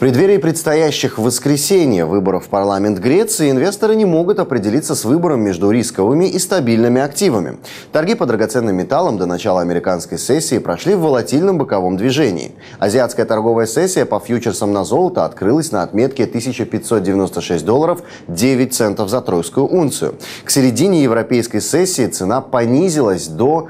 преддверии предстоящих в воскресенье выборов в парламент Греции инвесторы не могут определиться с выбором между рисковыми и стабильными активами. Торги по драгоценным металлам до начала американской сессии прошли в волатильном боковом движении. Азиатская торговая сессия по фьючерсам на золото открылась на отметке $1596 9 центов за тройскую унцию. К середине европейской сессии цена понизилась до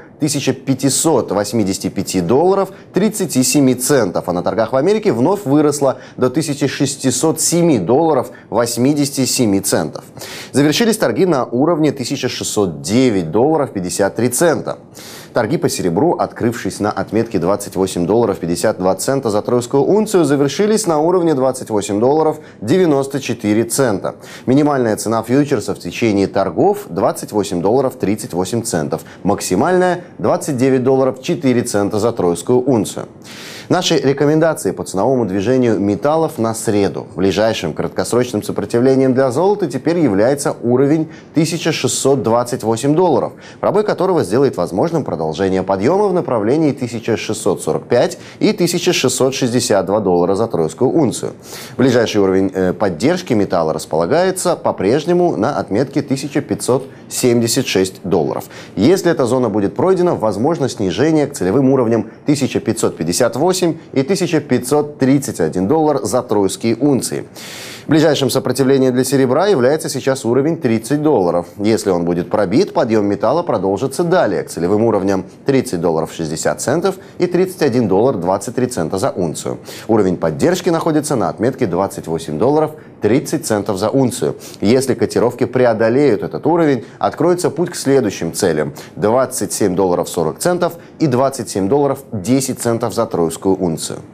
$1585 37 центов, а на торгах в Америке вновь выросла до $1607 87 центов. Завершились торги на уровне $1609 53 цента. Торги по серебру, открывшись на отметке $28 за тройскую унцию, завершились на уровне $28 94 цента. Минимальная цена фьючерса в течение торгов $28 38 центов. Максимальная $29 4 цента за тройскую унцию. Наши рекомендации по ценовому движению металлов на среду. Ближайшим краткосрочным сопротивлением для золота теперь является уровень $1628, пробой которого сделает возможным продолжение подъема в направлении 1645 и $1662 за тройскую унцию. Ближайший уровень поддержки металла располагается по-прежнему на отметке $1576. Если эта зона будет пройдена, возможно снижение к целевым уровням 1558 и $1531 за тройские унции. Ближайшим сопротивлением для серебра является сейчас уровень $30. Если он будет пробит, подъем металла продолжится далее к целевым уровням $30.60 и $31.23 за унцию. Уровень поддержки находится на отметке $28.30 за унцию. Если котировки преодолеют этот уровень, откроется путь к следующим целям $27.40 и $27.10 за тройскую унцию.